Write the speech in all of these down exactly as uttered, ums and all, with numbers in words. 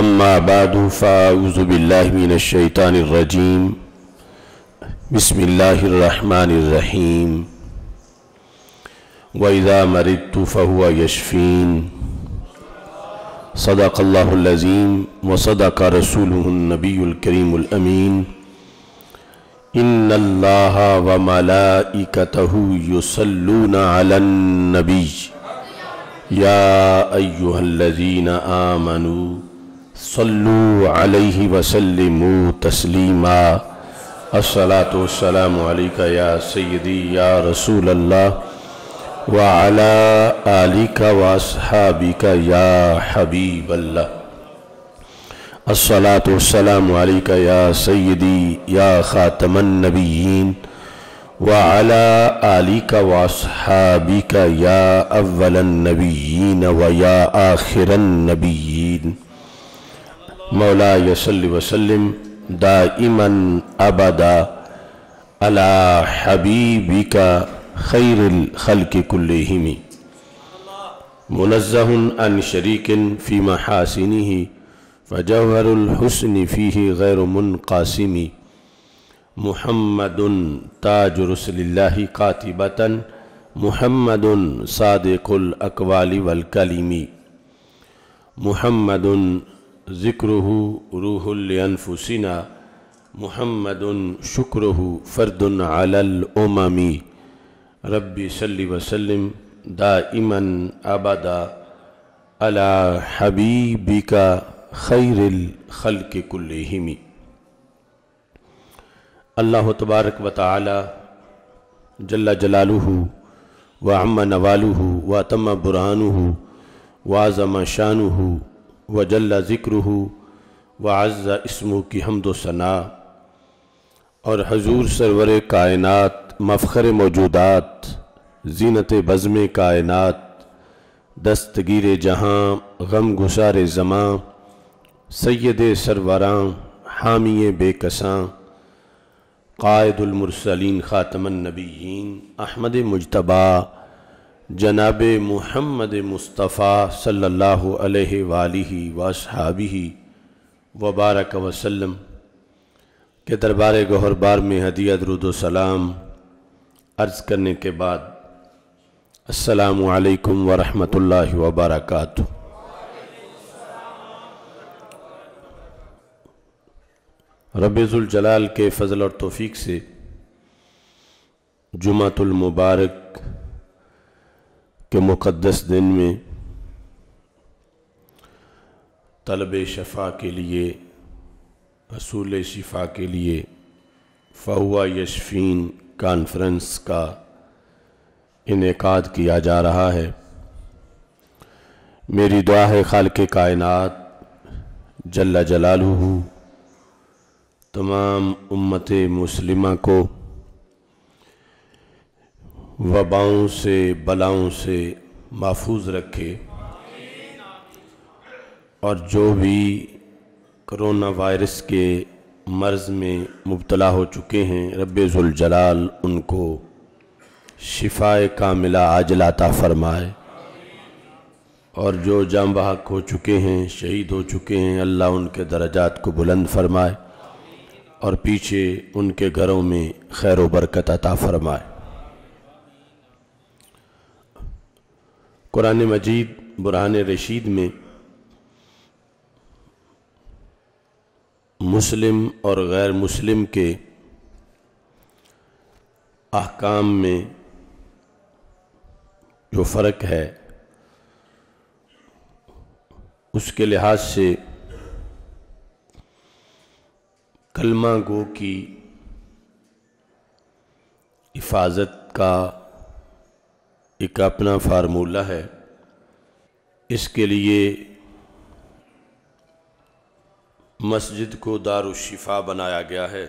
أما بعد فأعوذ بالله من الشيطان الرجيم بسم الله الرحمن الرحيم وإذا مرضت فهو يشفين صدق الله العظيم وصدق رسوله النبي الكريم الأمين إن الله وملائكته يصلون على النبي يا أيها الذين آمنوا صلوا عليه وسلموا تسليما الصلاة والسلام عليك يا سيدي يا رسول الله وعلى آلك وأصحابك يا حبيب الله الصلاة والسلام عليك يا سيدي يا خاتم النبيين وعلى آلك وأصحابك يا أول النبيين ويا آخر النبيين مولاي صل وسلم دائما أبدا على حبيبك خير الخلق كلهم منزه عن شريك في محاسنه فجوهر الحسن فيه غير منقاسم محمد تاج رسل الله قاتبة محمد صادق الأقوال والكلم محمد ذكره روح لأنفسنا محمد شكره فرد على الأمم ربي صل وسلم دائما أبدا على حبيبك خير الخلق كلهم اللہ تبارک و تعالی جل جلالہ وعم نوالہ واتم برہانہ وعظم شانہ وجل ذکرہ وعز اسمہ کی حمد و ثنا اور حضور سرور کائنات مفخر موجودات زینت بزم کائنات دستگیر جہاں غم گسار زماں سید سروراں حامی بے کساں قائد المرسلین خاتم النبیین احمد مجتبی جناب محمد مصطفیٰ صلی اللہ علیہ وآلہ واصحابہ وبارک وسلم کے دربار گوہر بار میں ہدیہ درود و سلام عرض کرنے کے بعد السلام علیکم ورحمۃ اللہ وبرکاتہ۔ رب ذوالجلال کے فضل اور توفیق سے جمعۃ المبارک کے مقدس دن میں طلب شفا کے لیے حصول شفا کے لیے فہو یشفین کانفرنس کا انعقاد کیا جا رہا ہے۔ میری دعا ہے خالق کائنات جل جلالہ تمام امت مسلمہ کو وباؤں سے بلاؤں سے محفوظ رکھے، اور جو بھی کرونا وائرس کے مرض میں مبتلا ہو چکے ہیں رب ذوالجلال ان کو شفاء کاملہ عاجلہ عطا فرمائے، اور جو جاں بحق ہو چکے ہیں شہید ہو چکے ہیں اللہ ان کے درجات کو بلند فرمائے، اور پیچھے ان کے گھروں میں خیر و برکت عطا فرمائے۔ قرآن مجید برہان رشید میں مسلم اور غیر مسلم کے احکام میں جو فرق ہے اس کے لحاظ سے کلمہ گو کی حفاظت کا ایک اپنا فارمولہ ہے۔ اس کے لیے مسجد کو دار الشفا بنایا گیا ہے،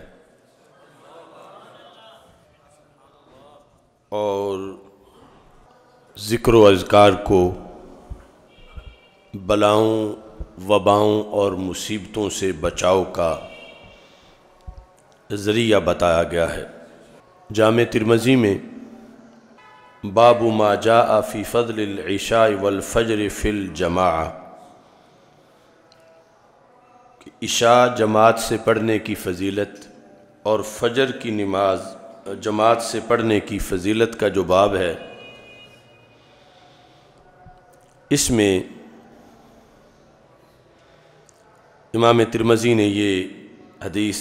اور ذکر و اذکار کو بلاؤں وباؤں اور مصیبتوں سے بچاؤ کا ذریعہ بتایا گیا ہے۔ جامع ترمذی میں باب ما جاء فی فضل العشاء والفجر فی الجماعہ، عشاء جماعت سے پڑھنے کی فضیلت اور فجر کی نماز جماعت سے پڑھنے کی فضیلت کا جو باب ہے، اس میں امام ترمذی نے یہ حدیث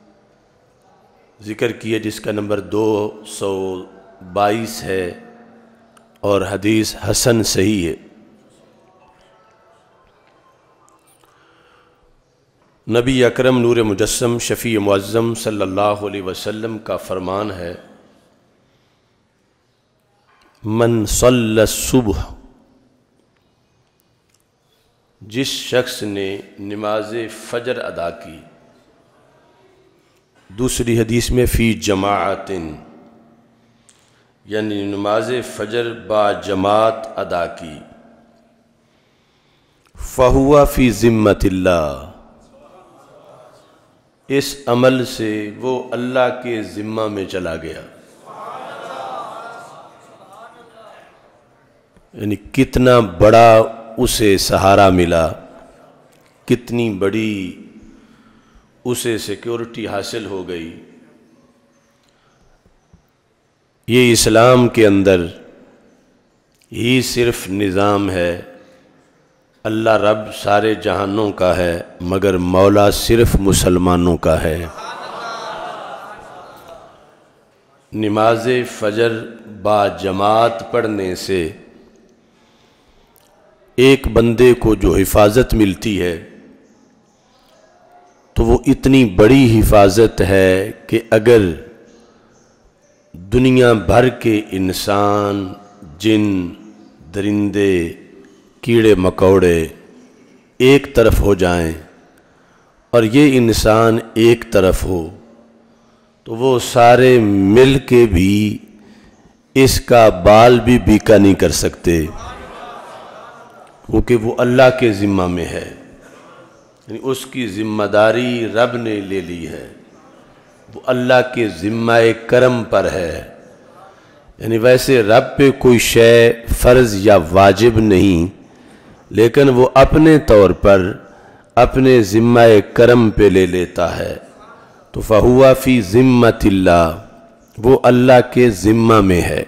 ذکر کی ہے جس کا نمبر دو سو بائیس ہے اور حدیث حسن صحیح ہے۔ نبی اکرم نور مجسم شفیع معظم صلی اللہ علیہ وسلم کا فرمان ہے، من صلی الصبح، جس شخص نے نماز فجر ادا کی، دوسری حدیث میں فی جماعت، یعنی نماز فجر با جماعت ادا کی، فہو فی ذمۃ اللہ، اس عمل سے وہ اللہ کے ذمہ میں چلا گیا۔ یعنی کتنا بڑا اسے سہارا ملا، کتنی بڑی اسے سیکیورٹی حاصل ہو گئی۔ یہ اسلام کے اندر ہی صرف نظام ہے، اللہ رب سارے جہانوں کا ہے مگر مولا صرف مسلمانوں کا ہے۔ نماز فجر با جماعت پڑھنے سے ایک بندے کو جو حفاظت ملتی ہے تو وہ اتنی بڑی حفاظت ہے کہ اگر دنیا بھر کے انسان، جن، درندے، کیڑے مکوڑے ایک طرف ہو جائیں اور یہ انسان ایک طرف ہو تو وہ سارے مل کے بھی اس کا بال بھی بیکا نہیں کر سکتے، کیونکہ وہ اللہ کے ذمہ میں ہے، یعنی اس کی ذمہ داری رب نے لے لی ہے، وہ اللہ کے ذمہ کرم پر ہے۔ یعنی ویسے رب پہ کوئی شے فرض یا واجب نہیں، لیکن وہ اپنے طور پر اپنے ذمہ کرم پہ لے لیتا ہے، تو فہو فی ذمۃ اللہ، وہ اللہ کے ذمہ میں ہے۔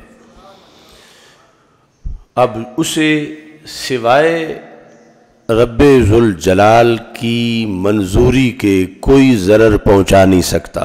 اب اسے سوائے رب ذوالجلال کی منظوری کے کوئی ضرر پہنچا نہیں سکتا۔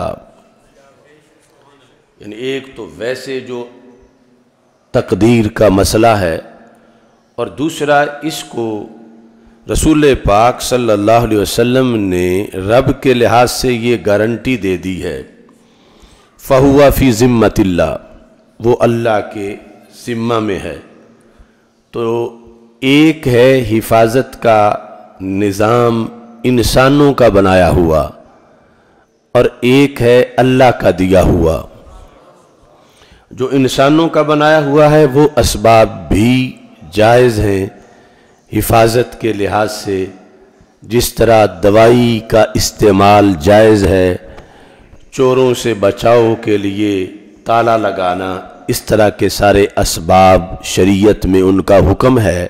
یعنی ایک تو ویسے جو تقدیر کا مسئلہ ہے، اور دوسرا اس کو رسول پاک صلی اللہ علیہ وسلم نے رب کے لحاظ سے یہ گارنٹی دے دی ہے، فَهُوَ فِي ذِمَّةِ اللہ، وہ اللہ کے ذمہ میں ہے۔ تو ایک ہے حفاظت کا نظام انسانوں کا بنایا ہوا، اور ایک ہے اللہ کا دیا ہوا۔ جو انسانوں کا بنایا ہوا ہے وہ اسباب بھی جائز ہیں حفاظت کے لحاظ سے، جس طرح دوائی کا استعمال جائز ہے، چوروں سے بچاؤ کے لیے تالا لگانا، اس طرح کے سارے اسباب شریعت میں ان کا حکم ہے۔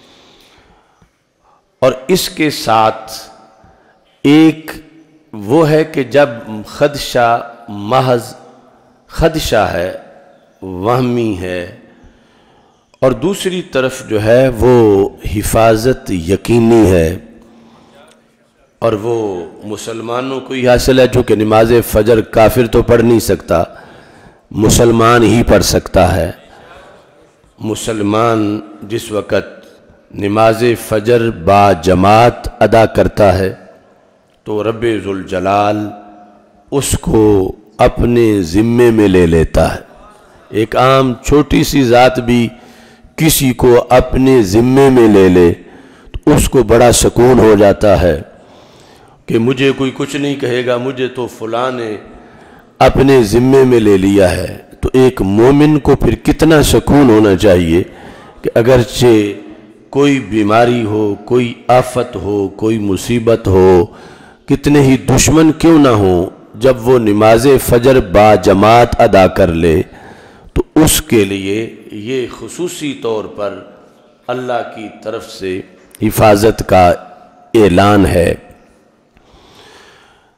اور اس کے ساتھ ایک وہ ہے کہ جب خدشہ محض خدشہ ہے، وہمی ہے، اور دوسری طرف جو ہے وہ حفاظت یقینی ہے، اور وہ مسلمانوں کو ہی حاصل ہے، چونکہ نماز فجر کافر تو پڑھ نہیں سکتا، مسلمان ہی پڑھ سکتا ہے۔ مسلمان جس وقت نماز فجر با جماعت ادا کرتا ہے تو رب ذوالجلال اس کو اپنے ذمے میں لے لیتا ہے۔ ایک عام چھوٹی سی ذات بھی کسی کو اپنے ذمے میں لے لے تو اس کو بڑا سکون ہو جاتا ہے کہ مجھے کوئی کچھ نہیں کہے گا، مجھے تو فلاں نے اپنے ذمے میں لے لیا ہے۔ تو ایک مومن کو پھر کتنا سکون ہونا چاہیے کہ اگرچہ کوئی بیماری ہو، کوئی آفت ہو، کوئی مصیبت ہو، کتنے ہی دشمن کیوں نہ ہوں، جب وہ نماز فجر با جماعت ادا کر لے تو اس کے لیے یہ خصوصی طور پر اللہ کی طرف سے حفاظت کا اعلان ہے۔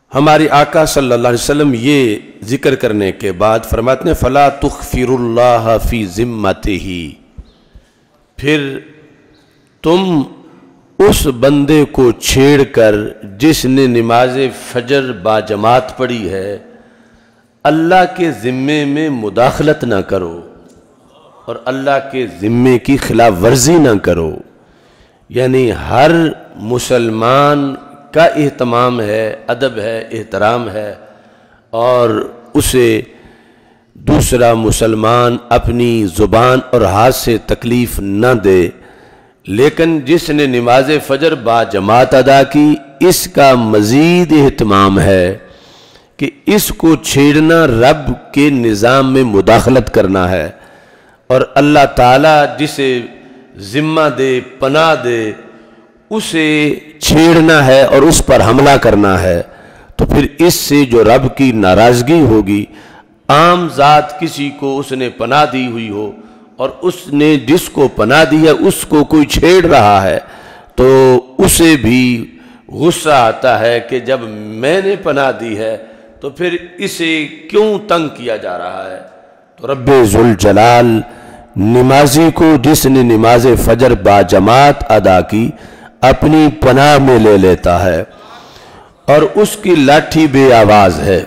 ہمارے آقا صلی اللہ علیہ وسلم یہ ذکر کرنے کے بعد فرماتے ہیں فَلَا تُخْفِرُ اللَّهَ فِي ذِمَّتِهِ، پھر تم اس بندے کو چھیڑ کر جس نے نماز فجر باجماعت پڑھی ہے اللہ کے ذمے میں مداخلت نہ کرو اور اللہ کے ذمے کی خلاف ورزی نہ کرو۔ یعنی ہر مسلمان کا اہتمام ہے، ادب ہے، احترام ہے، اور اسے دوسرا مسلمان اپنی زبان اور ہاتھ سے تکلیف نہ دے، لیکن جس نے نماز فجر با جماعت ادا کی اس کا مزید اہتمام ہے کہ اس کو چھیڑنا رب کے نظام میں مداخلت کرنا ہے، اور اللہ تعالیٰ جسے ذمہ دے، پناہ دے، اسے چھیڑنا ہے اور اس پر حملہ کرنا ہے، تو پھر اس سے جو رب کی ناراضگی ہوگی، عام ذات کسی کو اس نے پناہ دی ہوئی ہو اور اس نے جس کو پناہ دی ہے اس کو کوئی چھیڑ رہا ہے تو اسے بھی غصہ آتا ہے کہ جب میں نے پناہ دی ہے تو پھر اسے کیوں تنگ کیا جا رہا ہے۔ تو رب ذوالجلال نمازی کو جس نے نماز فجر با جماعت ادا کی اپنی پناہ میں لے لیتا ہے، اور اس کی لاٹھی بے آواز ہے،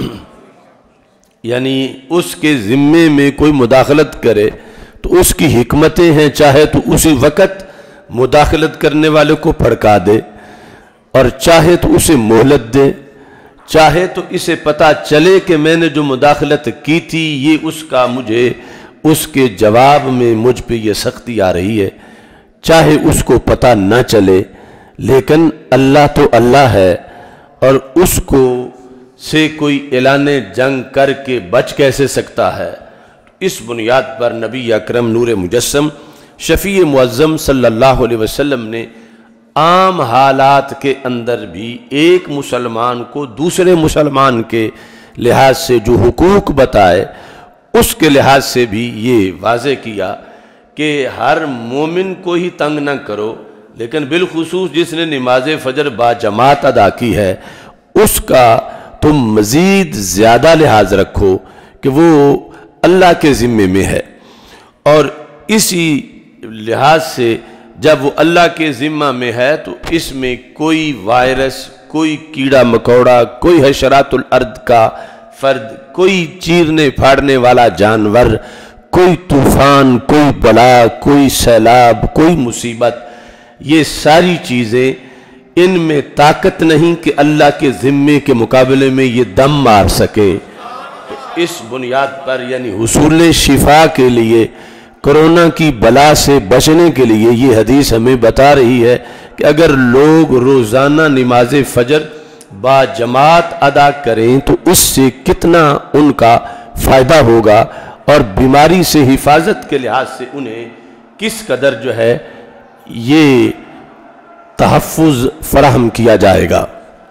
یعنی اس کے ذمے میں کوئی مداخلت کرے تو اس کی حکمتیں ہیں، چاہے تو اسی وقت مداخلت کرنے والے کو پھڑکا دے، اور چاہے تو اسے مہلت دے، چاہے تو اسے پتہ چلے کہ میں نے جو مداخلت کی تھی یہ اس کا مجھے اس کے جواب میں مجھ پہ یہ سختی آ رہی ہے، چاہے اس کو پتہ نہ چلے، لیکن اللہ تو اللہ ہے، اور اس کو سے کوئی اعلان جنگ کر کے بچ کیسے سکتا ہے۔ اس بنیاد پر نبی اکرم نور مجسم شفیع معظم صلی اللہ علیہ وسلم نے عام حالات کے اندر بھی ایک مسلمان کو دوسرے مسلمان کے لحاظ سے جو حقوق بتائے اس کے لحاظ سے بھی یہ واضح کیا کہ ہر مومن کو ہی تنگ نہ کرو، لیکن بالخصوص جس نے نماز فجر با جماعت ادا کی ہے اس کا تم مزید زیادہ لحاظ رکھو کہ وہ اللہ کے ذمے میں ہے، اور اسی لحاظ سے جب وہ اللہ کے ذمہ میں ہے تو اس میں کوئی وائرس، کوئی کیڑا مکوڑا، کوئی حشرات الارض کا فرد، کوئی چیرنے پھاڑنے والا جانور، کوئی طوفان، کوئی بلا، کوئی سیلاب، کوئی مصیبت، یہ ساری چیزیں ان میں طاقت نہیں کہ اللہ کے ذمے کے مقابلے میں یہ دم مار سکے۔ تو اس بنیاد پر یعنی حصول شفا کے لیے، کرونا کی بلا سے بچنے کے لیے یہ حدیث ہمیں بتا رہی ہے کہ اگر لوگ روزانہ نماز فجر با جماعت ادا کریں تو اس سے کتنا ان کا فائدہ ہوگا، اور بیماری سے حفاظت کے لحاظ سے انہیں کس قدر جو ہے یہ تحفظ فراہم کیا جائے گا۔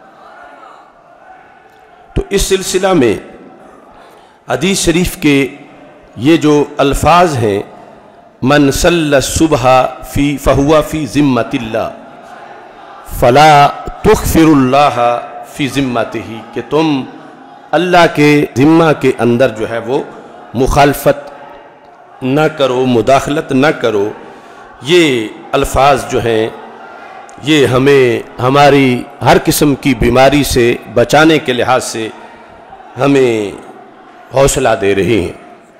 تو اس سلسلہ میں حدیث شریف کے یہ جو الفاظ ہیں، من صلی الصبح فی فہو فی ذمۃ اللہ فلا تخفر اللہ فی ذمتہ، کہ تم اللہ کے ذمہ کے اندر جو ہے وہ مخالفت نہ کرو، مداخلت نہ کرو۔ یہ الفاظ جو ہیں یہ ہمیں ہماری ہر قسم کی بیماری سے بچانے کے لحاظ سے ہمیں حوصلہ دے رہے ہیں۔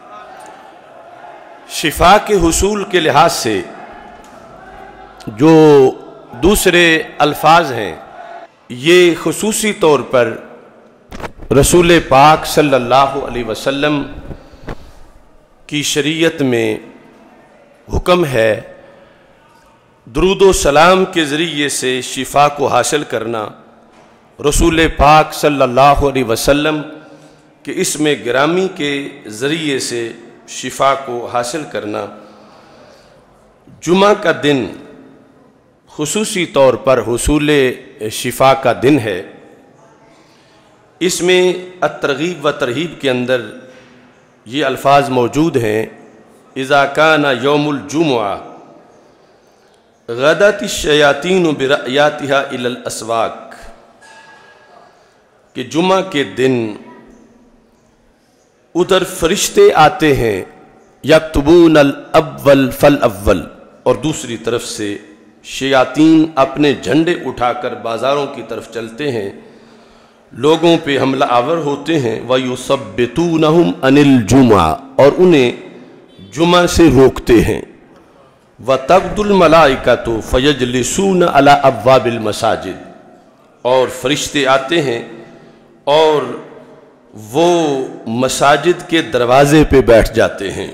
شفا کے حصول کے لحاظ سے جو دوسرے الفاظ ہیں یہ خصوصی طور پر رسول پاک صلی اللہ علیہ وسلم کی شریعت میں حکم ہے درود و سلام کے ذریعے سے شفا کو حاصل کرنا، رسول پاک صلی اللہ علیہ وسلم کے اسم گرامی کے ذریعے سے شفا کو حاصل کرنا۔ جمعہ کا دن خصوصی طور پر حصول شفا کا دن ہے۔ اس میں الترغیب و ترہیب کے اندر یہ الفاظ موجود ہیں، اذا کان یوم الجمعہ غدت الشیاطین برأیاتها الی الاسواق کہ جمعہ کے دن ادھر فرشتے آتے ہیں یکتبون الاول فالاول، اور دوسری طرف سے شیاطین اپنے جھنڈے اٹھا کر بازاروں کی طرف چلتے ہیں، لوگوں پہ حملہ آور ہوتے ہیں، وَيُثَبِّتُونَهُمْ عَنِ الْجُمْعَةِ، اور انہیں جمعہ سے روکتے ہیں، وَتَقْدُ الْمَلَائِكَةُ فَيَجْلِسُونَ عَلَىٰ أَبْوَابِ الْمَسَاجِدِ، اور فرشتے آتے ہیں اور وہ مساجد کے دروازے پہ بیٹھ جاتے ہیں۔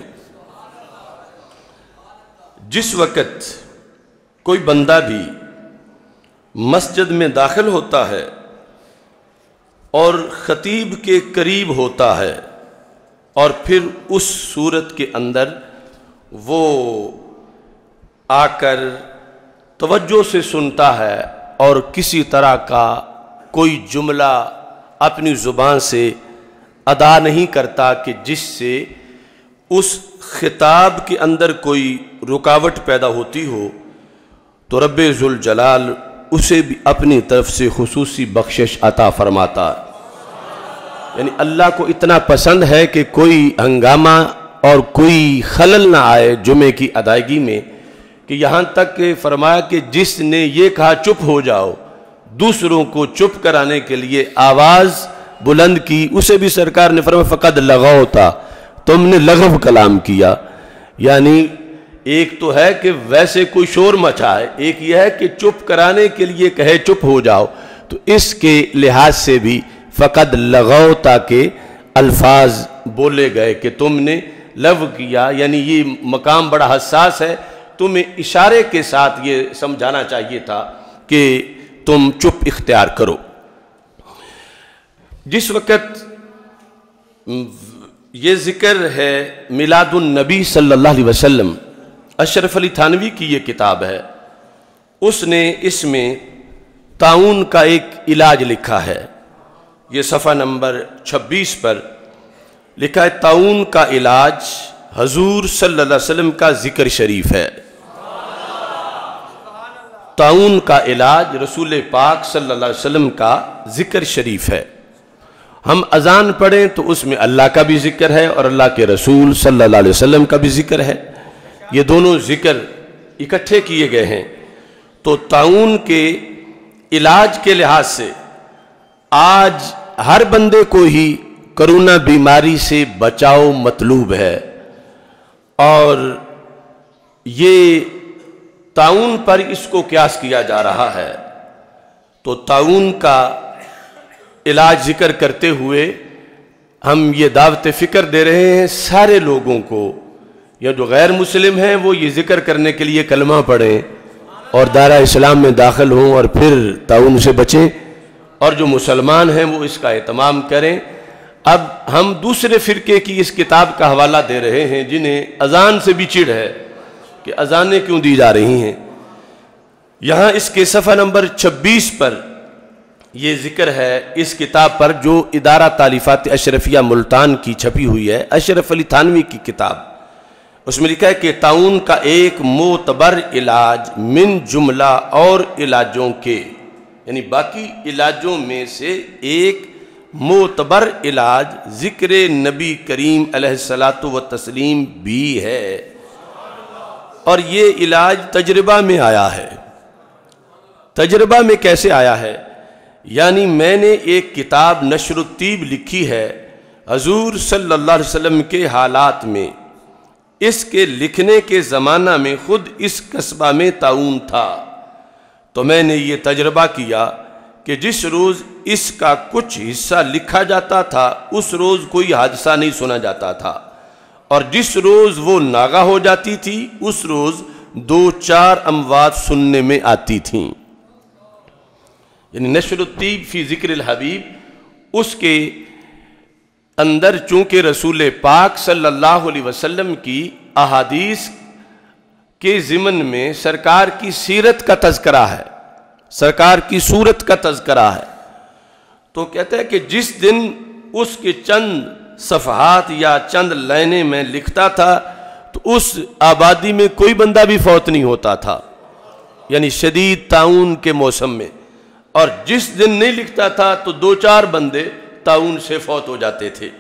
جس وقت کوئی بندہ بھی مسجد میں داخل ہوتا ہے اور خطیب کے قریب ہوتا ہے اور پھر اس صورت کے اندر وہ آ کر توجہ سے سنتا ہے اور کسی طرح کا کوئی جملہ اپنی زبان سے ادا نہیں کرتا کہ جس سے اس خطاب کے اندر کوئی رکاوٹ پیدا ہوتی ہو، تو رب ذوالجلال اسے بھی اپنی طرف سے خصوصی بخشش عطا فرماتا ہے۔ یعنی اللہ کو اتنا پسند ہے کہ کوئی ہنگامہ اور کوئی خلل نہ آئے جمعے کی ادائیگی میں، کہ یہاں تک کہ فرمایا کہ جس نے یہ کہا چپ ہو جاؤ، دوسروں کو چپ کرانے کے لیے آواز بلند کی، اسے بھی سرکار نے فرمایا فقد لغوتا، تم نے لغو کلام کیا۔ یعنی ایک تو ہے کہ ویسے کوئی شور مچائے، ایک یہ ہے کہ چپ کرانے کے لیے کہے چپ ہو جاؤ، تو اس کے لحاظ سے بھی فقد لغوتا کے الفاظ بولے گئے کہ تم نے لغو کیا۔ یعنی یہ مقام بڑا حساس ہے، تمہیں اشارے کے ساتھ یہ سمجھانا چاہیے تھا کہ تم چپ اختیار کرو۔ جس وقت یہ ذکر ہے میلاد النبی صلی اللہ علیہ وسلم، اشرف علی تھانوی کی یہ کتاب ہے، اس نے اس میں طاعون کا ایک علاج لکھا ہے، یہ صفحہ نمبر چھبیس پر لکھا ہے، طاعون کا علاج حضور صلی اللہ علیہ وسلم کا ذکر شریف ہے۔ طاعون کا علاج رسول پاک صلی اللہ علیہ وسلم کا ذکر شریف ہے۔ ہم اذان پڑھیں تو اس میں اللہ کا بھی ذکر ہے اور اللہ کے رسول صلی اللہ علیہ وسلم کا بھی ذکر ہے، یہ دونوں ذکر اکٹھے کیے گئے ہیں۔ تو طاعون کے علاج کے لحاظ سے آج ہر بندے کو ہی کرونا بیماری سے بچاؤ مطلوب ہے، اور یہ طاعون پر اس کو قیاس کیا جا رہا ہے۔ تو طاعون کا علاج ذکر کرتے ہوئے ہم یہ دعوت فکر دے رہے ہیں سارے لوگوں کو، یا جو غیر مسلم ہیں وہ یہ ذکر کرنے کے لیے کلمہ پڑھیں اور دائرہ اسلام میں داخل ہوں اور پھر طاعون سے بچیں، اور جو مسلمان ہیں وہ اس کا اہتمام کریں۔ اب ہم دوسرے فرقے کی اس کتاب کا حوالہ دے رہے ہیں جنہیں اذان سے بھی چڑ ہے کہ اذانیں کیوں دی جا رہی ہیں۔ یہاں اس کے صفحہ نمبر چھبیس پر یہ ذکر ہے اس کتاب پر، جو ادارہ تالیفات اشرفیہ ملتان کی چھپی ہوئی ہے، اشرف علی تھانوی کی کتاب، اس میں لکھا ہے کہ طاعون کا ایک معتبر علاج من جملہ اور علاجوں کے، یعنی باقی علاجوں میں سے ایک معتبر علاج ذکر نبی کریم علیہ الصلاۃ والتسلیم بھی ہے، اور یہ علاج تجربہ میں آیا ہے۔ تجربہ میں کیسے آیا ہے؟ یعنی میں نے ایک کتاب نشر الطیب لکھی ہے حضور صلی اللہ علیہ وسلم کے حالات میں، اس کے لکھنے کے زمانہ میں خود اس قصبہ میں طاعون تھا، تو میں نے یہ تجربہ کیا کہ جس روز اس کا کچھ حصہ لکھا جاتا تھا اس روز کوئی حادثہ نہیں سنا جاتا تھا، اور جس روز وہ ناغہ ہو جاتی تھی اس روز دو چار اموات سننے میں آتی تھیں۔ یعنی نشر الطیب فی ذکر الحبیب، اس کے اندر چونکہ رسول پاک صلی اللہ علیہ وسلم کی احادیث کے ضمن میں سرکار کی سیرت کا تذکرہ ہے، سرکار کی صورت کا تذکرہ ہے، تو کہتا ہے کہ جس دن اس کے چند صفحات یا چند لائنیں میں لکھتا تھا تو اس آبادی میں کوئی بندہ بھی فوت نہیں ہوتا تھا، یعنی شدید طاعون کے موسم میں، اور جس دن نہیں لکھتا تھا تو دو چار بندے طاعون سے فوت ہو جاتے تھے۔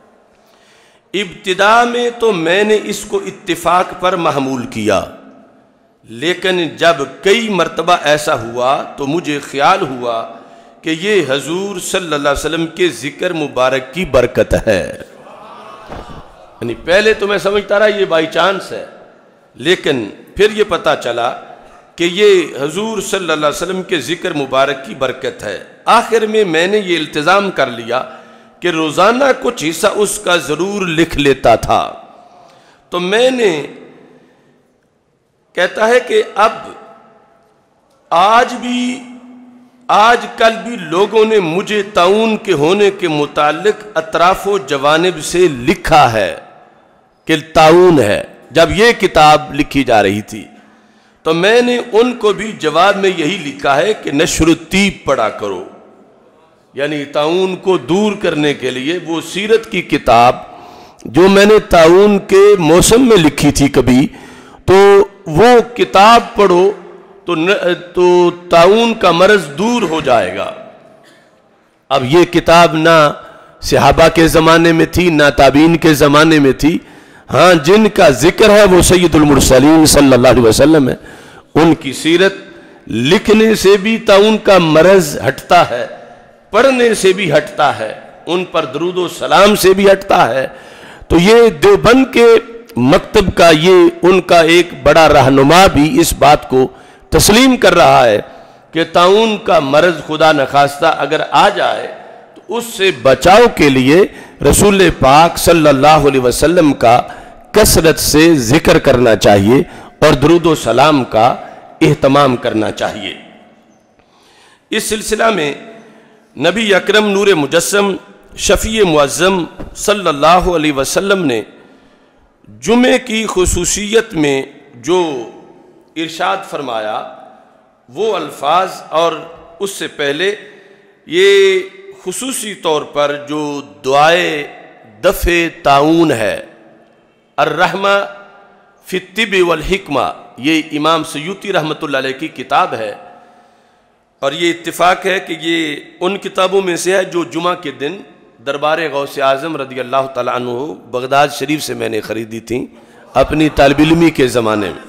ابتدا میں تو میں نے اس کو اتفاق پر محمول کیا، لیکن جب کئی مرتبہ ایسا ہوا تو مجھے خیال ہوا کہ یہ حضور صلی اللہ علیہ وسلم کے ذکر مبارک کی برکت ہے۔ یعنی پہلے تو میں سمجھتا رہا یہ بائی چانس ہے، لیکن پھر یہ پتہ چلا کہ یہ حضور صلی اللہ علیہ وسلم کے ذکر مبارک کی برکت ہے۔ آخر میں میں نے یہ التزام کر لیا کہ روزانہ کچھ حصہ اس کا ضرور لکھ لیتا تھا۔ تو میں نے کہتا ہے کہ اب آج بھی آج کل بھی لوگوں نے مجھے طاعون کے ہونے کے متعلق اطراف و جوانب سے لکھا ہے کہ طاعون ہے۔ جب یہ کتاب لکھی جا رہی تھی تو میں نے ان کو بھی جواب میں یہی لکھا ہے کہ نشر الطیب پڑھا کرو، یعنی طاعون کو دور کرنے کے لیے وہ سیرت کی کتاب جو میں نے طاعون کے موسم میں لکھی تھی کبھی، تو وہ کتاب پڑھو تو تو طاعون کا مرض دور ہو جائے گا۔ اب یہ کتاب نہ صحابہ کے زمانے میں تھی نہ تابعین کے زمانے میں تھی، ہاں جن کا ذکر ہے وہ سید المرسلین صلی اللہ علیہ وسلم ہے، ان کی سیرت لکھنے سے بھی طاعون کا مرض ہٹتا ہے، پڑھنے سے بھی ہٹتا ہے، ان پر درود و سلام سے بھی ہٹتا ہے۔ تو یہ دیوبند کے مکتب کا یہ ان کا ایک بڑا رہنما بھی اس بات کو تسلیم کر رہا ہے کہ طاعون کا مرض خدا نخواستہ اگر آ جائے تو اس سے بچاؤ کے لیے رسول پاک صلی اللہ علیہ وسلم کا کثرت سے ذکر کرنا چاہیے اور درود و سلام کا اہتمام کرنا چاہیے۔ اس سلسلہ میں نبی اکرم نور مجسم شفیع معظم صلی اللہ علیہ وسلم نے جمعے کی خصوصیت میں جو ارشاد فرمایا وہ الفاظ، اور اس سے پہلے یہ خصوصی طور پر جو دعائے دفع طاعون ہے، الرحمہ فی الطب والحکمہ، یہ امام سیوطی رحمۃ اللہ علیہ کی کتاب ہے، اور یہ اتفاق ہے کہ یہ ان کتابوں میں سے ہے جو جمعہ کے دن دربار غوث اعظم رضی اللہ تعالیٰ عنہ بغداد شریف سے میں نے خریدی تھیں اپنی طالب علمی کے زمانے میں۔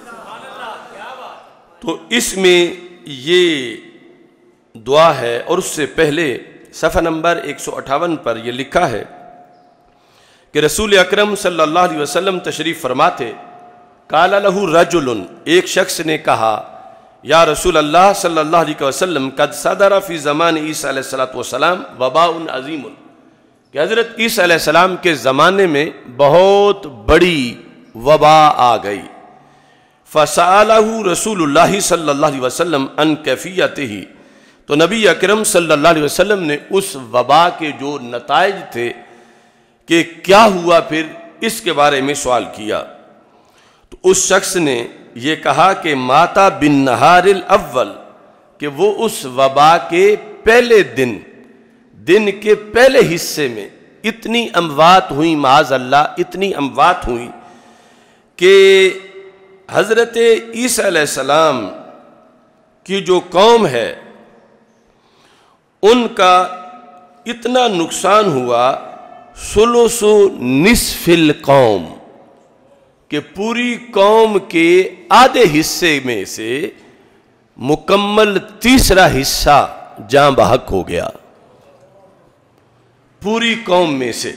تو اس میں یہ دعا ہے، اور اس سے پہلے صفحہ نمبر ایک سو اٹھاون پر یہ لکھا ہے کہ رسول اکرم صلی اللہ علیہ وسلم تشریف فرما تھے، قال لہ رجل، ایک شخص نے کہا یا رسول اللہ صلی اللہ علیہ وسلم قد صدر فی زمان عیسیٰ علیہ السلام وباء عظیم، کہ حضرت عیسیٰ علیہ السلام کے زمانے میں بہت بڑی وبا آ گئی۔ فسألہ رسول اللہ صلی اللہ علیہ وسلم عن کیفیتہ، تو نبی اکرم صلی اللہ علیہ وسلم نے اس وبا کے جو نتائج تھے کہ کیا ہوا پھر اس کے بارے میں سوال کیا، تو اس شخص نے یہ کہا کہ ماتا بن نہار الاول، کہ وہ اس وبا کے پہلے دن دن کے پہلے حصے میں اتنی اموات ہوئیں، معاذ اللہ اتنی اموات ہوئیں کہ حضرت عیسیٰ علیہ السلام کی جو قوم ہے ان کا اتنا نقصان ہوا، ثلث نصف القوم، کہ پوری قوم کے آدھے حصے میں سے مکمل تیسرا حصہ جاں بحق ہو گیا، پوری قوم میں سے۔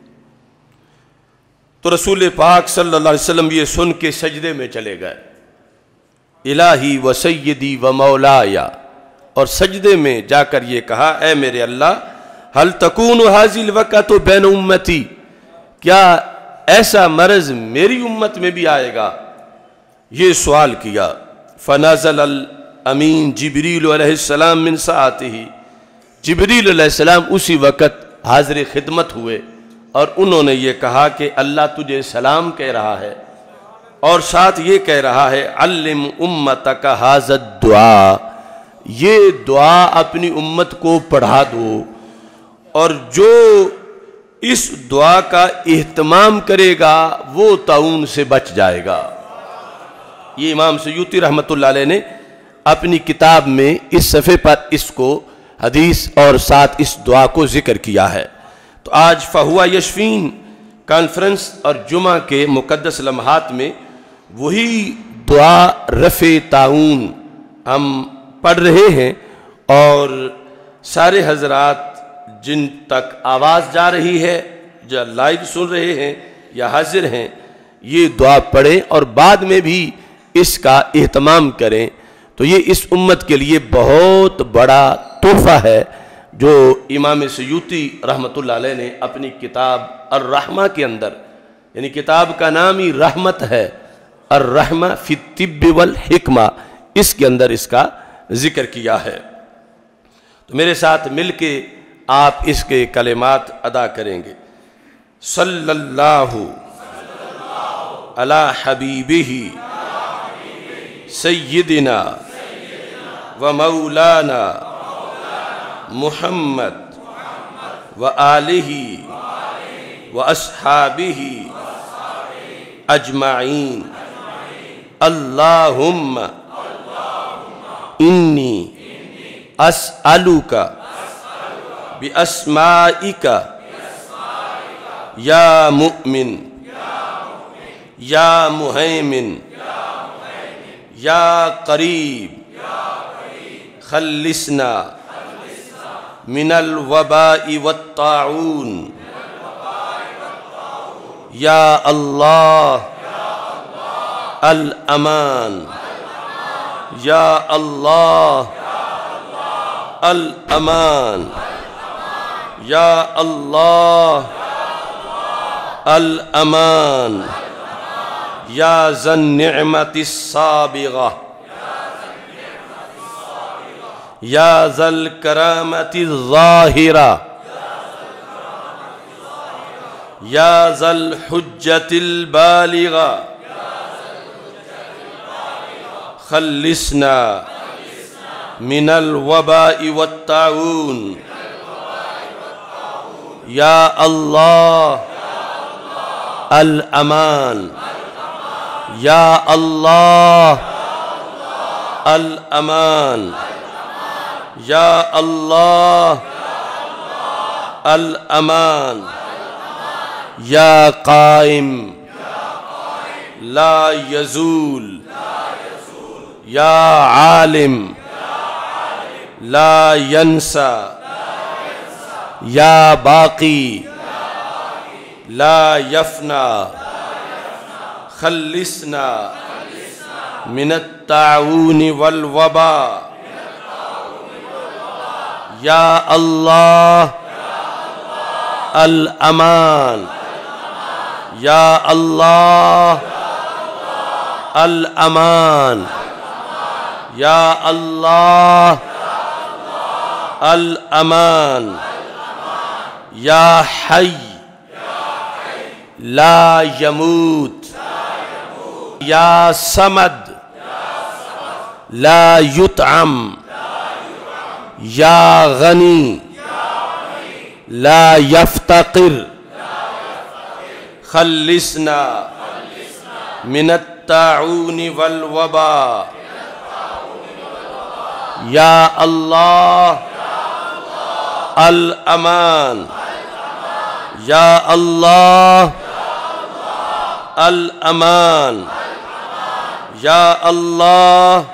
تو رسول پاک صلی اللہ علیہ وسلم یہ سن کے سجدے میں چلے گئے، الہی و سیدی و مولایا، اور سجدے میں جا کر یہ کہا اے میرے اللہ، حل تکون حاضی الوقت بین امتی، کیا ایسا مرض میری امت میں بھی آئے گا؟ یہ سوال کیا۔ فنازل الامین جبریل علیہ السلام من ساعتہ، جبریل علیہ السلام اسی وقت حاضر خدمت ہوئے اور انہوں نے یہ کہا کہ اللہ تجھے سلام کہہ رہا ہے، اور ساتھ یہ کہہ رہا ہے علم امتک ھذا الدعاء، یہ دعا اپنی امت کو پڑھا دو، اور جو اس دعا کا اہتمام کرے گا وہ طاعون سے بچ جائے گا۔ یہ امام سیوطی رحمۃ اللہ علیہ نے اپنی کتاب میں اس صفحے پر اس کو حدیث اور ساتھ اس دعا کو ذکر کیا ہے۔ تو آج فہوا یشفین کانفرنس اور جمعہ کے مقدس لمحات میں وہی دعا رفع تعاون ہم پڑھ رہے ہیں، اور سارے حضرات جن تک آواز جا رہی ہے، جو لائیو سن رہے ہیں یا حاضر ہیں، یہ دعا پڑھیں اور بعد میں بھی اس کا اہتمام کریں۔ تو یہ اس امت کے لیے بہت بڑا تحفہ ہے جو امام سیوطی رحمۃ اللہ علیہ نے اپنی کتاب الرحمہ کے اندر، یعنی کتاب کا نام ہی رحمت ہے، الرحمہ فی الطب والحکمہ، اس کے اندر اس کا ذکر کیا ہے۔ تو میرے ساتھ مل کے آپ اس کے کلمات ادا کریں گے۔ صلی اللہ علی حبیبہ سیدنا و مولانا محمد و آلہ و اصحابہ اجمعین۔ اللہم انی اسألک باسمائک یا مؤمن یا مہیمن یا قریب خلصنا من الوباء والطاعون یا اللہ الامان یا اللہ الامان یا اللہ الامان یا ذی النعمت السابغہ یا ذی الکرامت الظاہرہ یا ذی الحجت البالغہ خلصنا من الوباء والطاعون یا اللہ الامان یا اللہ الامان یا اللہ الامان یا قائم لا یزول یا عالم لا ینسا یا باقی لا یفنا خلصنا من الطاعون والوباء یا اللہ الامان یا اللہ الامان یا اللہ الامان یا حی لا یموت یا صمد لا یطعم یا غنی لا یفتقر خلصنا من الطاعون والوباء یا اللہ الامان یا اللہ الامان یا اللہ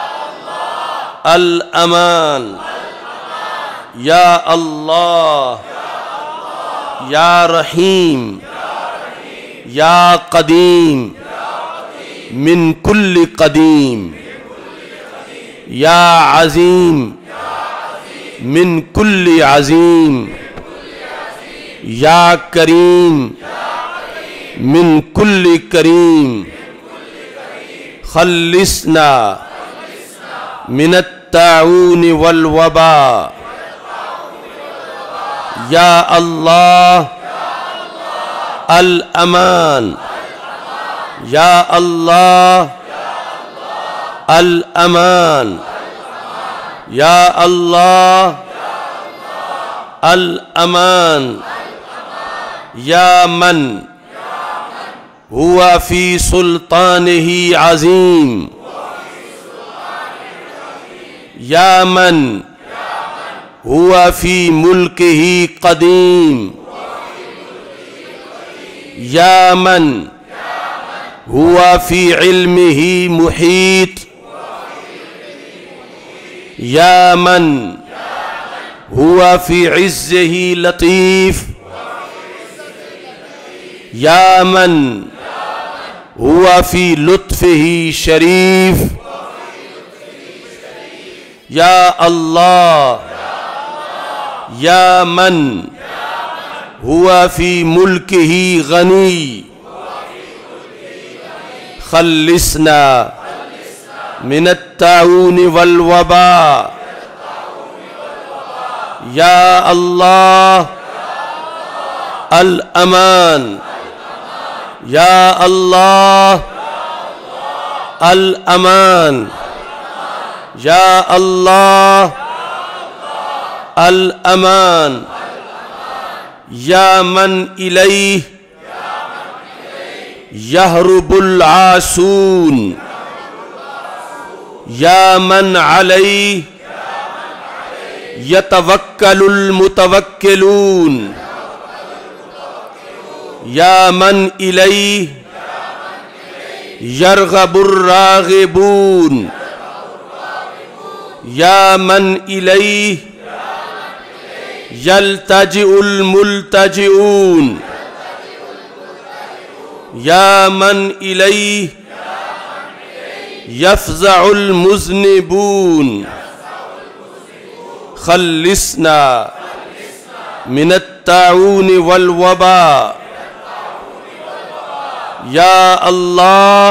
الامان یا اللہ یا رحیم یا قدیم من کل قدیم یا عظیم من کل عظیم یا کریم من کل کریم خلصنا من الطاعون والوباء یا اللہ الامان یا اللہ الامان یا اللہ الامان یا من ہوا فی سلطانہ عظیم یا من ہوا فی ملکہ قدیم یا من ہوا فی علمہ محیط یا من ہوا فی عزہ لطیف یا من ہوا فی لطفہ شریف یا اللہ یا من ہوا فی ملکہ غنی خلصنا من الطاعون والوباء یا اللہ الامان یا اللہ الامان یا اللہ الامان یا من الیہ یہرب العاسون یا من علیہ یتوکل المتوکلون یا من الیہ یرغب الراغبون یا من الیہ یلتجئ الملتجئون یا من الیہ یفزع المذنبون خلصنا من الطاعون والوباء یا اللہ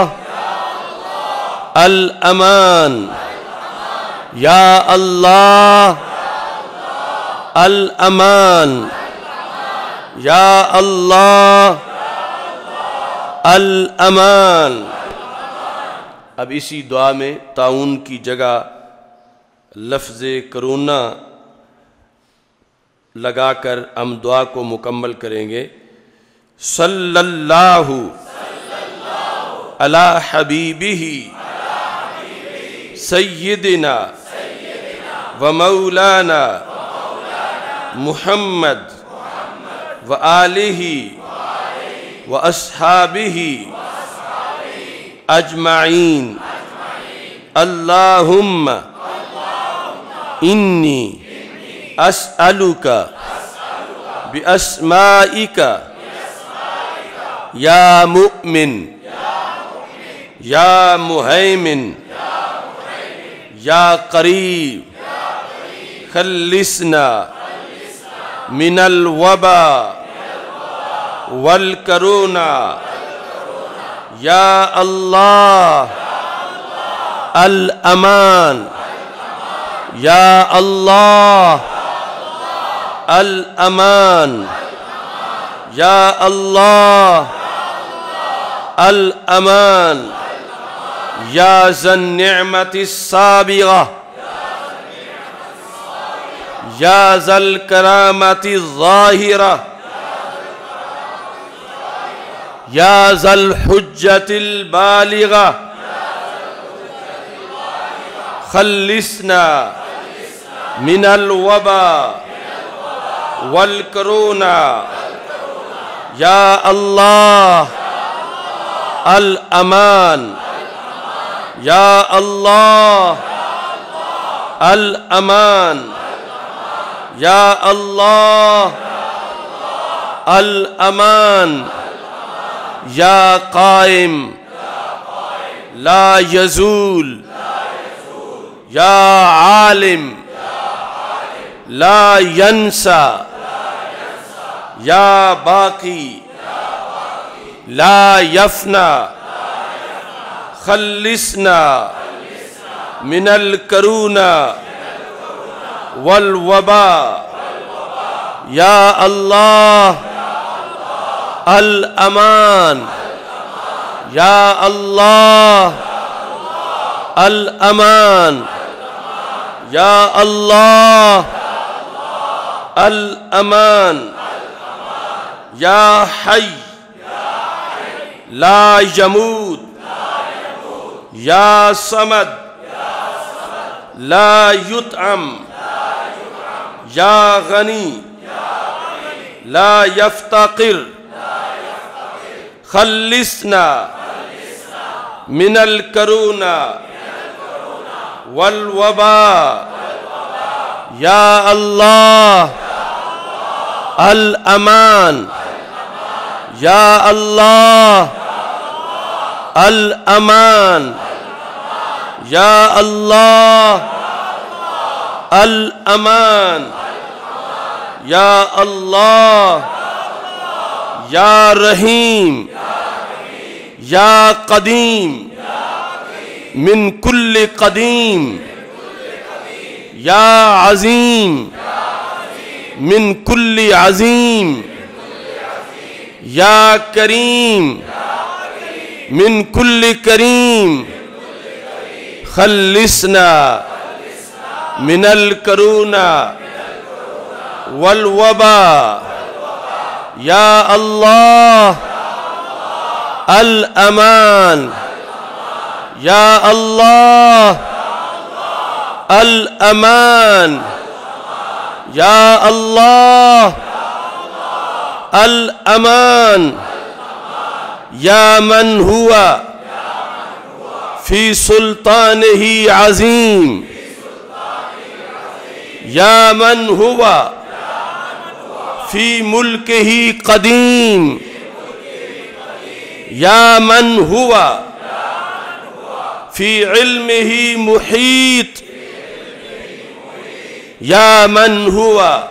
الامان یا اللہ الامان یا اللہ الامان۔ اب اسی دعا میں طاعون کی جگہ لفظ کرونا لگا کر ہم دعا کو مکمل کریں گے۔ صلی اللہ علی حبیبہ سیدنا و مولانا محمد و آلہ و اصحابہ اجمعین۔ اللہم انی اسألک باسمائک یا مؤمن یا مہیمن یا قریب خلصنا من الوباء والکرونا یا اللہ الامان یا اللہ الامان یا اللہ الامان یا ذی النعمت السابغہ یا ذی الکرامت الظاہرہ یا ذی الحجت البالغہ خلصنا من الوباء والکرونا یا اللہ الامان یا اللہ الامان یا اللہ الامان یا قائم لا یزول یا عالم لا ینسى یا باقی لا یفنا خلصنا من الکرونا والوباء یا اللہ الامان یا اللہ الامان یا اللہ الامان یا حی لا یموت یا صمد لا يطعم يا غني لا يفتقر خلصنا من الكورونا والوباء يا الله الأمان يا الله الأمان يا الله الأمان يا الله يا رحيم يا قديم من كل قديم يا عظيم من كل عظيم يا كريم من كل كريم خلصنا من الكورونا والوباء يا الله الأمان يا الله الأمان يا الله الأمان يا من هو في سلطانه عظيم يا من هو في ملكه قديم يا من هو في علمه محيط يا من هو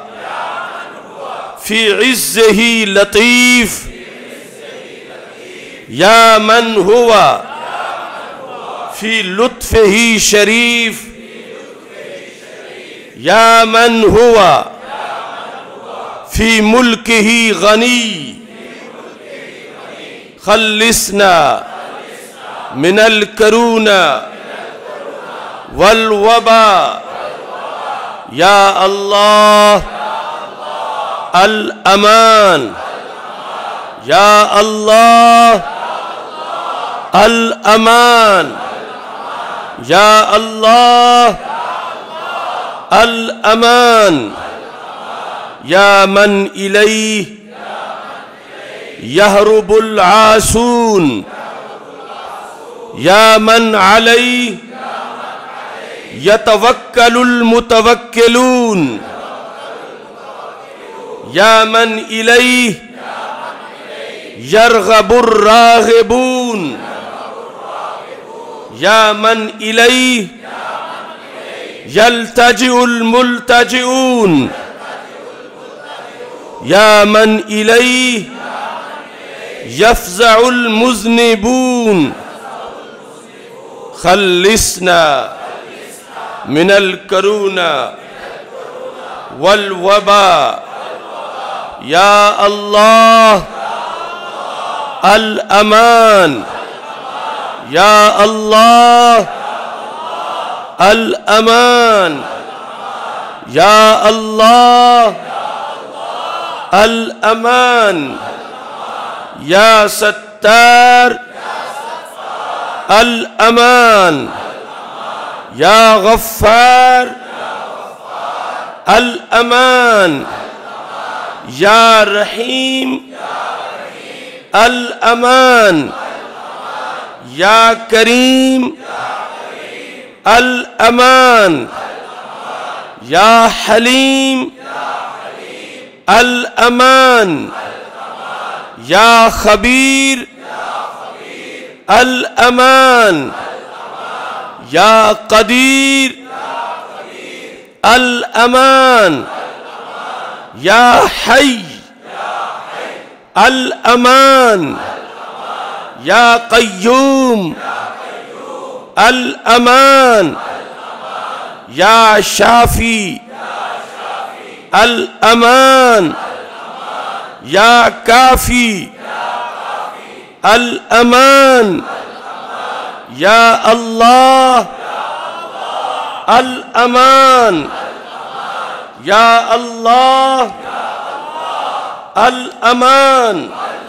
في عزه لطيف يا من هو في لطفه شريف يا من هو في ملكه غني خلصنا من الكورونا والوباء يا الله الأمان يا الله الأمان يا الله الأمان يا من إليه يهرب العاسون يا من عليه يتوكل المتوكلون يا من إليه يرغب الراغبون يا من إليه يلتجئ الملتجئون يا من إليه يفزع المذنبون خلصنا من الكورونا والوباء يا الله الأمان يا الله الأمان يا الله الأمان يا ستار الأمان يا غفار الأمان يا رحيم الأمان يا كريم الأمان يا حليم الأمان يا خبير الأمان يا قدير الأمان يا حي الأمان يا قيوم الأمان يا شافي الأمان يا كافي الأمان يا الله الأمان يا الله الأمان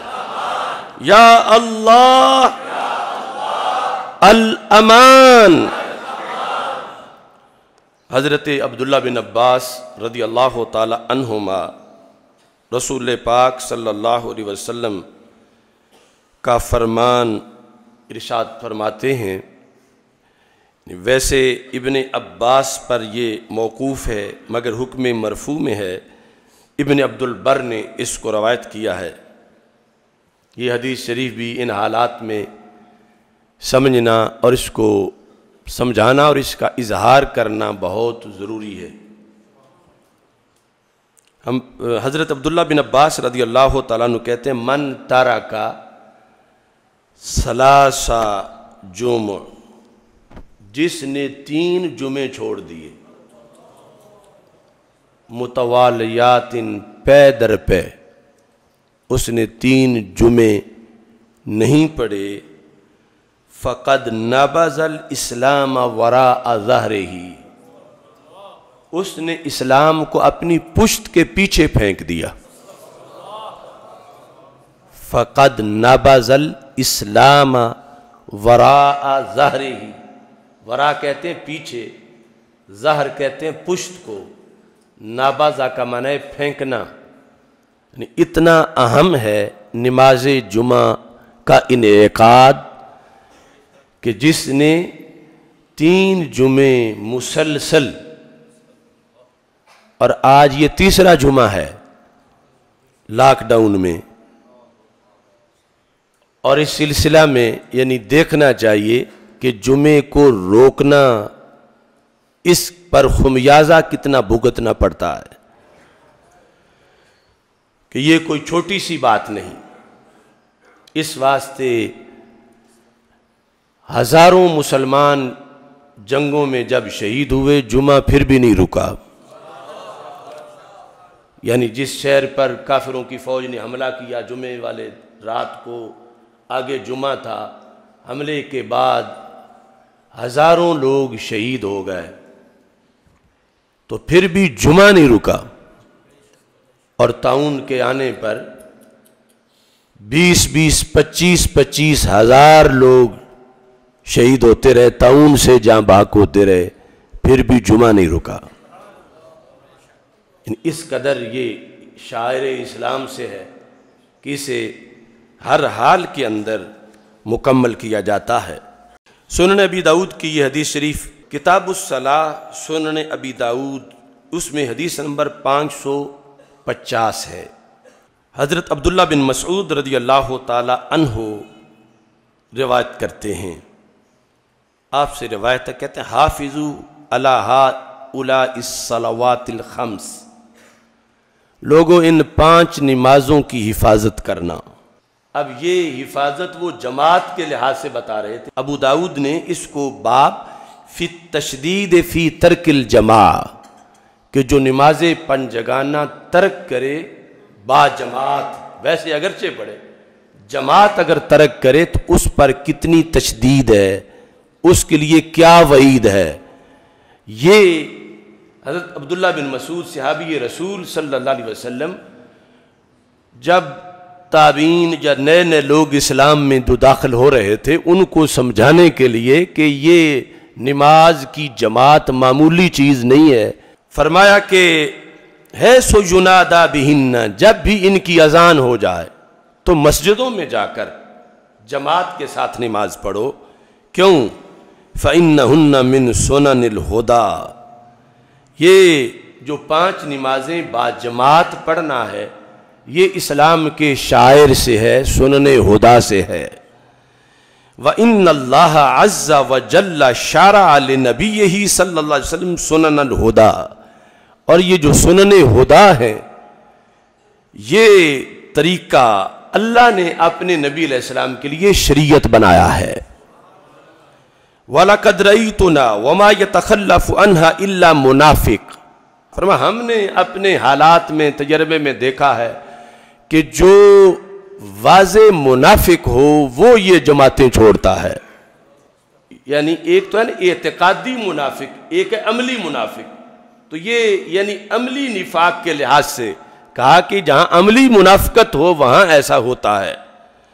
يا الله الأمان حضرت عبداللہ بن عباس رضی اللہ تعالی عنہما رسول پاک صلی اللہ علیہ وسلم کا فرمان ارشاد فرماتے ہیں، ویسے ابن عباس پر یہ موقوف ہے مگر حکم مرفوع میں ہے، ابن عبد البر نے اس کو روایت کیا ہے۔ یہ حدیث شریف بھی ان حالات میں سمجھنا اور اس کو سمجھانا اور اس کا اظہار کرنا بہت ضروری ہے۔ ہم حضرت عبداللہ بن عباس رضی اللہ تعالیٰ عنہ کہتے ہیں، من ترک ثلاثہ جمع، جس نے تین جمعے چھوڑ دیے، متوالیات پے در پے، اس نے تین جمعے نہیں پڑھے، فقد نبذ الاسلام وراء ظہرہ، اس نے اسلام کو اپنی پشت کے پیچھے پھینک دیا۔ فقد نبذ الاسلام وراء ظہرہ، ورا کہتے ہیں پیچھے، ظہر کہتے ہیں پشت کو، نابازہ کا معنی ہے پھینکنا، یعنی اتنا اہم ہے نماز جمعہ کا انعقاد کہ جس نے تین جمعے مسلسل، اور آج یہ تیسرا جمعہ ہے لاک ڈاؤن میں، اور اس سلسلہ میں یعنی دیکھنا چاہیے کہ جمعے کو روکنا، اس پر خمیازہ کتنا بھگتنا پڑتا ہے، کہ یہ کوئی چھوٹی سی بات نہیں۔ اس واسطے ہزاروں مسلمان جنگوں میں جب شہید ہوئے، جمعہ پھر بھی نہیں رکا، یعنی جس شہر پر کافروں کی فوج نے حملہ کیا جمعے والے رات کو، آگے جمعہ تھا، حملے کے بعد ہزاروں لوگ شہید ہو گئے، تو پھر بھی جمعہ نہیں رکا، اور طاعون کے آنے پر بیس بیس پچیس پچیس ہزار لوگ شہید ہوتے رہے، طاعون سے جاں بحق ہوتے رہے، پھر بھی جمعہ نہیں رکا۔ اس قدر یہ شاعر اسلام سے ہے کہ اسے ہر حال کے اندر مکمل کیا جاتا ہے۔ سنن ابی داؤد کی یہ حدیث شریف کتاب الصلاۃ سنن ابی داؤد، اس میں حدیث نمبر پانچ سو پچاس ہے۔ حضرت عبداللہ بن مسعود رضی اللہ تعالی عنہ روایت کرتے ہیں، آپ سے روایت ہے، کہتے ہیں، حافظوا علی ہؤلاء الصلوات الخمس، لوگوں ان پانچ نمازوں کی حفاظت کرنا۔ اب یہ حفاظت وہ جماعت کے لحاظ سے بتا رہے تھے۔ ابو داؤد نے اس کو باب فی التشدید فی ترک الجماع، کہ جو نماز پنجگانہ ترک کرے با جماعت، ویسے اگرچہ پڑھے، جماعت اگر ترک کرے تو اس پر کتنی تشدید ہے، اس کے لیے کیا وعید ہے۔ یہ حضرت عبداللہ بن مسعود صحابی رسول صلی اللہ علیہ وسلم جب تابعین یا نئے نئے لوگ اسلام میں دو داخل ہو رہے تھے، ان کو سمجھانے کے لیے کہ یہ نماز کی جماعت معمولی چیز نہیں ہے، فرمایا کہ ہے سو ینادا بہن، جب بھی ان کی اذان ہو جائے تو مسجدوں میں جا کر جماعت کے ساتھ نماز پڑھو۔ کیوں؟ فَإِنَّهُنَّ مِن سُنَنِ الْهُدَى، یہ جو پانچ نمازیں با جماعت پڑھنا ہے، یہ اسلام کے شاعر سے ہے، سنن ہدا سے ہے۔ وَإِنَّ اللَّهَ عَزَّ وَجَلَّ شَرَعَ لِنَبِيِّهِ صلی اللہ علیہ وسلم سنن الہدا، اور یہ جو سنن ہدا ہیں، یہ طریقہ اللہ نے اپنے نبی علیہ السلام کے لیے شریعت بنایا ہے۔ وَلَقَدْ رَأَيْتُنَا وَمَا يَتَخَلَّفُ عَنْهَا إِلَّا مُنَافِقٌ، فرما ہم نے اپنے حالات میں تجربے میں دیکھا ہے کہ جو واضح منافق ہو وہ یہ جماعتیں چھوڑتا ہے۔ یعنی ایک تو ہے نا اعتقادی منافق، ایک ہے عملی منافق، تو یہ یعنی عملی نفاق کے لحاظ سے کہا کہ جہاں عملی منافقت ہو وہاں ایسا ہوتا ہے۔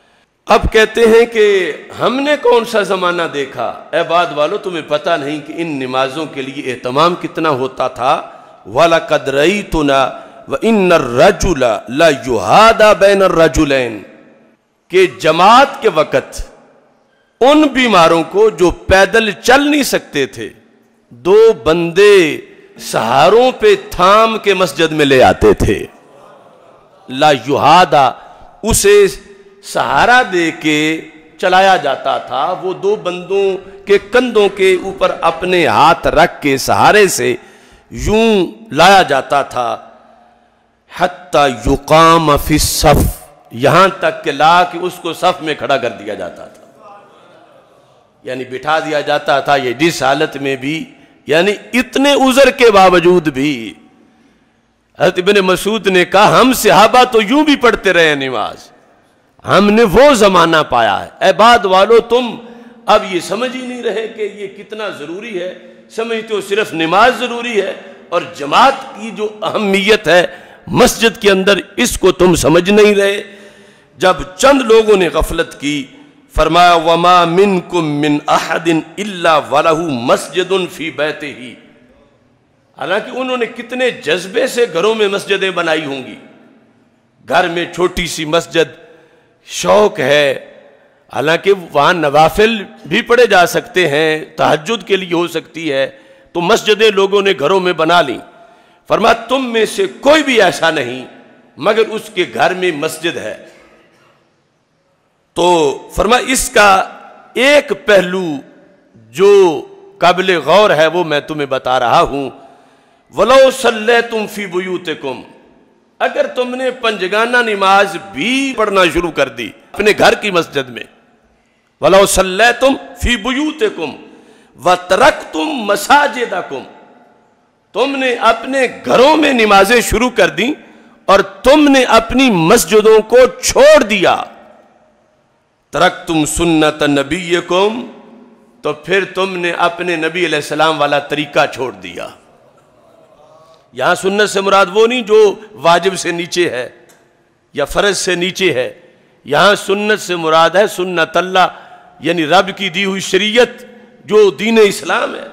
اب کہتے ہیں کہ ہم نے کون سا زمانہ دیکھا؟ اے بعد والو تمہیں پتہ نہیں کہ ان نمازوں کے لیے اہتمام کتنا ہوتا تھا. وَلَقَدْ رَأَيْتُنَا وَإِنَّ الرَّجُلَ لَيُحَادَى بَيْنَ الرَّجُلَيْنِ کہ جماعت کے وقت ان بیماروں کو جو پیدل چل نہیں سکتے تھے دو بندے سہاروں پہ تھام کے مسجد میں لے آتے تھے. لا یحادا اسے سہارا دے کے چلایا جاتا تھا. وہ دو بندوں کے کندھوں کے اوپر اپنے ہاتھ رکھ کے سہارے سے یوں لایا جاتا تھا. حتی یقام فی الصف یہاں تک کہ لا کہ اس کو صف میں کھڑا کر دیا جاتا تھا، یعنی بٹھا دیا جاتا تھا. یہ جس حالت میں بھی یعنی اتنے عذر کے باوجود بھی حضرت ابن مسعود نے کہا ہم صحابہ تو یوں بھی پڑھتے رہے نماز، ہم نے وہ زمانہ پایا ہے. اے بعد والو تم اب یہ سمجھ ہی نہیں رہے کہ یہ کتنا ضروری ہے. سمجھتے ہو صرف نماز ضروری ہے اور جماعت کی جو اہمیت ہے مسجد کے اندر اس کو تم سمجھ نہیں رہے. جب چند لوگوں نے غفلت کی فرمایا وما منکم من احد الا ولہ مسجد فی بیتہ. حالانکہ انہوں نے کتنے جذبے سے گھروں میں مسجدیں بنائی ہوں گی. گھر میں چھوٹی سی مسجد شوق ہے، حالانکہ وہاں نوافل بھی پڑھے جا سکتے ہیں، تہجد کے لیے ہو سکتی ہے، تو مسجدیں لوگوں نے گھروں میں بنا لیں. فرمایا تم میں سے کوئی بھی ایسا نہیں مگر اس کے گھر میں مسجد ہے. تو فرمایا اس کا ایک پہلو جو قابل غور ہے وہ میں تمہیں بتا رہا ہوں. وَلَوْ صَلَّيْتُمْ فِي بُيُوتِكُمْ اگر تم نے پنجگانہ نماز بھی پڑھنا شروع کر دی اپنے گھر کی مسجد میں. وَلَوْ صَلَّيْتُمْ فِي بُيُوتِكُمْ وَتَرَكْتُمْ مَسَاجِدَكُمْ تم نے اپنے گھروں میں نمازیں شروع کر دیں اور تم نے اپنی مسجدوں کو چھوڑ دیا. ترکتم سنت نبیکم تو پھر تم نے اپنے نبی علیہ السلام والا طریقہ چھوڑ دیا. یہاں سنت سے مراد وہ نہیں جو واجب سے نیچے ہے یا فرض سے نیچے ہے. یہاں سنت سے مراد ہے سنت اللہ، یعنی رب کی دی ہوئی شریعت جو دین اسلام ہے.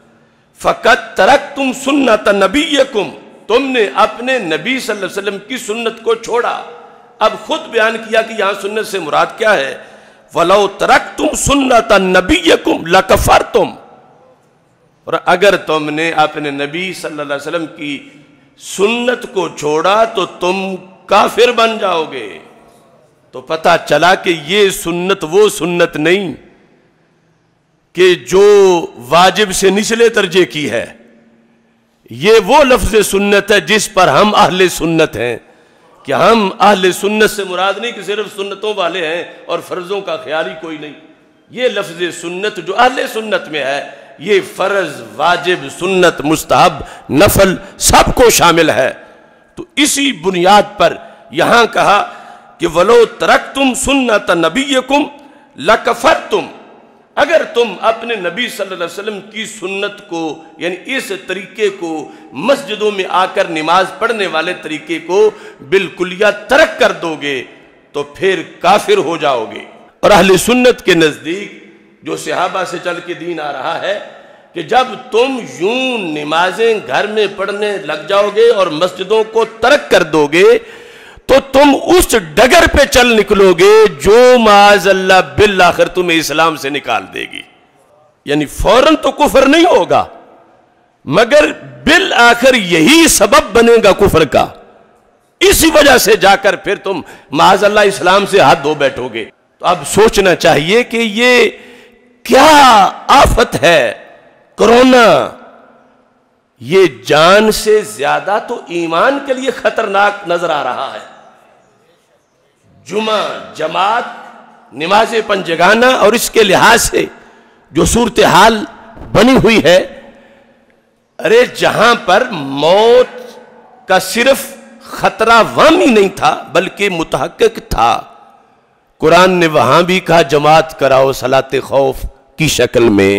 فقط ترکتم سنت نبیکم تم نے اپنے نبی صلی اللہ علیہ وسلم کی سنت کو چھوڑا. اب خود بیان کیا کہ یہاں سنت سے مراد کیا ہے. وَلَوْ تَرَكْتُمْ سُنَّةَ نَبِيِّكُمْ لَكَفَرْتُمْ اور اگر تم نے اپنے نبی صلی اللہ علیہ وسلم کی سنت کو چھوڑا تو تم کافر بن جاؤ گے. تو پتہ چلا کہ یہ سنت وہ سنت نہیں کہ جو واجب سے نچلے درجے کی ہے. یہ وہ لفظ سنت ہے جس پر ہم اہل سنت ہیں کہ ہم اہل سنت سے مراد نہیں کہ صرف سنتوں والے ہیں اور فرضوں کا خیال ہی کوئی نہیں. یہ لفظ سنت جو اہل سنت میں ہے یہ فرض، واجب، سنت، مستحب، نفل سب کو شامل ہے. تو اسی بنیاد پر یہاں کہا کہ وَلَوْ تَرَكْتُمْ سُنَّةَ نَبِيِّكُمْ لَكَفَرْتُمْ اگر تم اپنے نبی صلی اللہ علیہ وسلم کی سنت کو یعنی اس طریقے کو مسجدوں میں آ کر نماز پڑھنے والے طریقے کو بالکلیہ ترک کر دو گے تو پھر کافر ہو جاؤ گے. اور اہل سنت کے نزدیک جو صحابہ سے چل کے دین آ رہا ہے کہ جب تم یوں نمازیں گھر میں پڑھنے لگ جاؤ گے اور مسجدوں کو ترک کر دو گے تو تم اس ڈگر پہ چل نکلو گے جو معاذ اللہ بالآخر تمہیں اسلام سے نکال دے گی. یعنی فوراً تو کفر نہیں ہوگا مگر بالآخر یہی سبب بنے گا کفر کا. اسی وجہ سے جا کر پھر تم معاذ اللہ اسلام سے ہاتھ دھو بیٹھو گے. تو اب سوچنا چاہیے کہ یہ کیا آفت ہے کرونا. یہ جان سے زیادہ تو ایمان کے لیے خطرناک نظر آ رہا ہے. جمعہ، جماعت، نماز پنجگانہ اور اس کے لحاظ سے جو صورتحال بنی ہوئی ہے، ارے جہاں پر موت کا صرف خطرہ وامی نہیں تھا بلکہ متحقق تھا، قرآن نے وہاں بھی کہا جماعت کراؤ صلاۃ خوف کی شکل میں.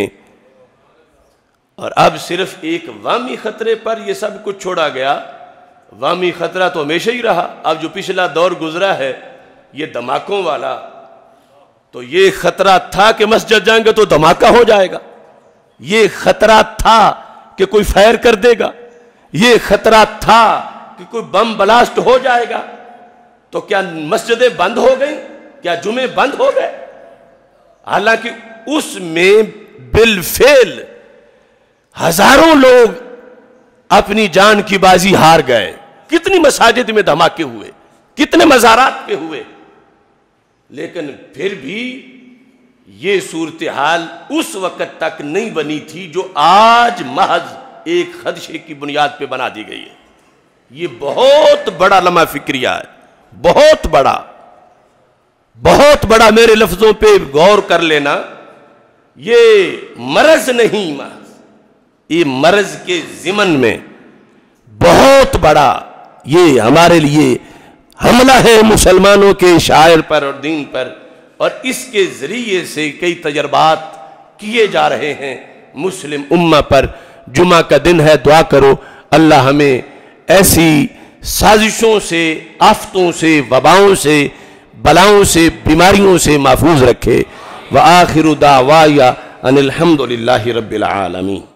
اور اب صرف ایک وامی خطرے پر یہ سب کچھ چھوڑا گیا. وامی خطرہ تو ہمیشہ ہی رہا. اب جو پچھلا دور گزرا ہے یہ دھماکوں والا تو یہ خطرہ تھا کہ مسجد جائیں گے تو دھماکہ ہو جائے گا، یہ خطرہ تھا کہ کوئی فائر کر دے گا، یہ خطرہ تھا کہ کوئی بم بلاسٹ ہو جائے گا، تو کیا مسجدیں بند ہو گئیں؟ کیا جمعے بند ہو گئے؟ حالانکہ اس میں بالفعل ہزاروں لوگ اپنی جان کی بازی ہار گئے. کتنی مساجد میں دھماکے ہوئے، کتنے مزارات پہ ہوئے، لیکن پھر بھی یہ صورتحال اس وقت تک نہیں بنی تھی جو آج محض ایک خدشے کی بنیاد پہ بنا دی گئی ہے. یہ بہت بڑا لمحہ فکریہ ہے، بہت بڑا بہت بڑا. میرے لفظوں پہ غور کر لینا، یہ مرض نہیں، محض یہ مرض کے ضمن میں بہت بڑا یہ ہمارے لیے حملہ ہے مسلمانوں کے شاعر پر اور دین پر، اور اس کے ذریعے سے کئی تجربات کیے جا رہے ہیں مسلم امہ پر. جمعہ کا دن ہے، دعا کرو اللہ ہمیں ایسی سازشوں سے، آفتوں سے، وباؤں سے، بلاؤں سے، بیماریوں سے محفوظ رکھے. وآخر دعوایا ان الحمد للہ رب العالمین.